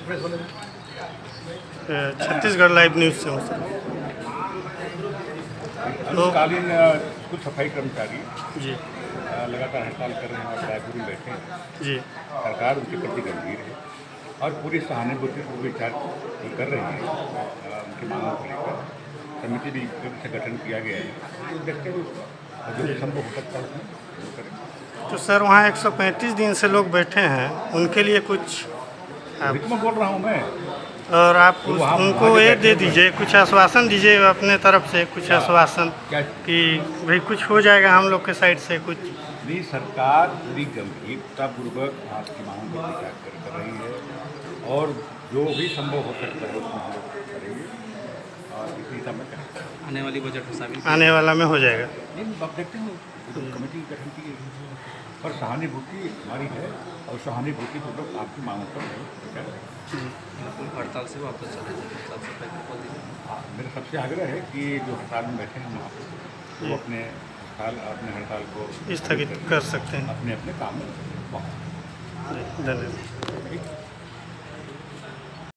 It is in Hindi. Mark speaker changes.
Speaker 1: छत्तीसगढ़ लाइव न्यूज़ से हूँ सर।
Speaker 2: अल्पकालीन कुछ सफाई कर्मचारी
Speaker 1: जी
Speaker 2: लगातार हड़ताल कर रहे हैं और रायपुर में बैठे हैं।
Speaker 1: जी
Speaker 2: सरकार उनके प्रति गंभीर है और पूरी सहानुभूति पर विचार कर रही है। उनकी मांगों को लेकर समिति भी से गठन किया गया है। देखते हुए जो भी संभव हो सकता है उसमें वो करेंगे।
Speaker 1: तो सर वहाँ 135 दिन से लोग बैठे हैं, उनके लिए कुछ
Speaker 2: मैं बोल रहा हूँ मैं,
Speaker 1: और आप उनको ये दे दीजिए, कुछ आश्वासन दीजिए अपने तरफ से, कुछ आश्वासन कि भाई कुछ हो जाएगा हम लोग के साइड से कुछ।
Speaker 2: नहीं, सरकार पूरी गंभीरतापूर्वक आपकी मांगों पर विचार कर रही है और जो भी संभव हो सकता है उसमें हम लोग करेंगे और इसी समय करेंगे।
Speaker 3: आने वाली बजट में शामिल
Speaker 1: आने वाला में हो जाएगा।
Speaker 2: नहीं, आप देखते हैं कमेटी गठन की गई और सहानुभूति हमारी है और सहानुभूतिपूर्वक आपकी मांगों पर विचार करेंगे।
Speaker 3: हड़ताल से वापस चले जाएंगे, सबसे पहले बोल दीजिए।
Speaker 2: मेरा सबसे आग्रह है कि जो हड़ताल में बैठे हैं वहाँ वो अपने हड़ताल को
Speaker 1: स्थगित कर सकते हैं
Speaker 2: अपने काम में।
Speaker 1: धन्यवाद।